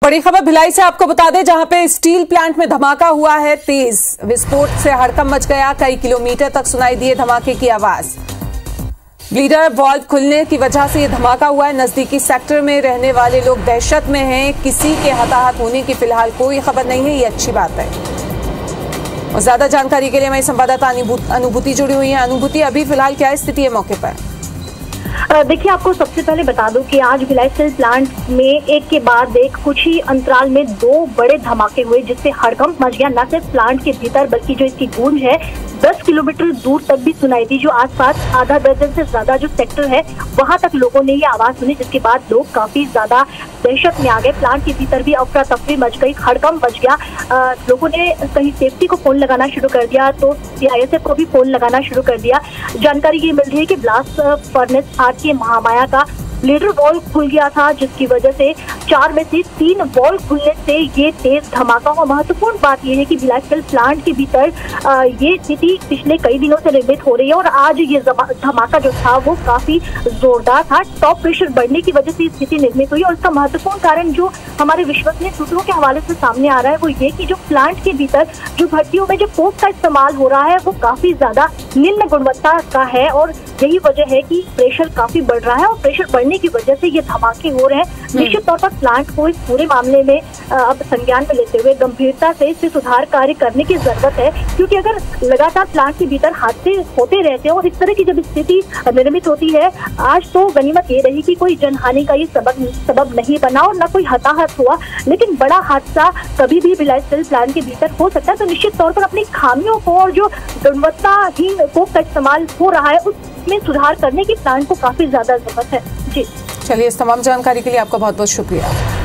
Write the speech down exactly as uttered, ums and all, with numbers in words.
बड़ी खबर भिलाई से आपको बता दें, जहां पे स्टील प्लांट में धमाका हुआ है। तेज विस्फोट से हड़कंप मच गया। कई किलोमीटर तक सुनाई दी धमाके की आवाज। ब्लीडर वाल्व खुलने की वजह से यह धमाका हुआ है। नजदीकी सेक्टर में रहने वाले लोग दहशत में हैं। किसी के हताहत होने की फिलहाल कोई खबर नहीं है, ये अच्छी बात है। और ज्यादा जानकारी के लिए हमारी संवाददाता अनुभूति जुड़ी हुई है। अनुभूति, अभी फिलहाल क्या स्थिति है मौके पर? देखिए, आपको सबसे पहले बता दूं कि आज भिलाई स्टील प्लांट में एक के बाद एक कुछ ही अंतराल में दो बड़े धमाके हुए, जिससे हड़कंप मच गया। न सिर्फ प्लांट के भीतर बल्कि जो इसकी गूंज है दस किलोमीटर दूर तक भी सुनाई दी। जो आसपास आधा दर्जन से ज्यादा जो सेक्टर है वहां तक लोगों ने ये आवाज सुनी, जिसके बाद लोग काफी ज्यादा दहशत में आ गए। प्लांट के भीतर भी अफरा तफरी मच गई, हड़कंप मच गया। आ, लोगों ने कहीं सेफ्टी को फोन लगाना शुरू कर दिया तो सीआईएसएफ को भी फोन लगाना शुरू कर दिया। जानकारी ये मिल रही है कि ब्लास्ट फर्नेस आठ के महामाया का ब्लीडर वॉल्व खुल गया था, जिसकी वजह से चार में से तीन वॉल्व खुलने से ये तेज धमाका हुआ। महत्वपूर्ण बात यह है कि भिलाई स्टील प्लांट के भीतर आ, ये स्थिति पिछले कई दिनों से निर्मित हो रही है और आज ये धमाका जो था वो काफी जोरदार था। टॉप प्रेशर बढ़ने की वजह से स्थिति निर्मित हुई और इसका महत्वपूर्ण कारण जो हमारे विश्वसनीय सूत्रों के हवाले से सामने आ रहा है वो ये कि जो प्लांट के भीतर जो भट्टियों में जो कोक का इस्तेमाल हो रहा है वो काफी ज्यादा निम्न गुणवत्ता का है और यही वजह है कि प्रेशर काफी बढ़ रहा है और प्रेशर बढ़ने की वजह से ये धमाके हो रहे हैं। निश्चित तौर पर प्लांट को इस पूरे मामले में अब संज्ञान में लेते हुए गंभीरता से इससे सुधार कार्य करने की जरूरत है, क्योंकि अगर लगातार प्लांट के भीतर हादसे होते रहते हैं और इस तरह की जब स्थिति निर्मित होती है, आज तो गनीमत ये रही कि कोई जनहानि का ये सबब सबब नहीं बना और न कोई हताहत हुआ, लेकिन बड़ा हादसा कभी भी भिलाई स्टील प्लांट के भीतर हो सकता है। तो निश्चित तौर पर अपनी खामियों को और जो गुणवत्ताहीन कोक का इस्तेमाल हो रहा है उसमें सुधार करने की प्लांट को काफी ज्यादा जरूरत है। जी चलिए, इस तमाम जानकारी के लिए आपका बहुत बहुत शुक्रिया।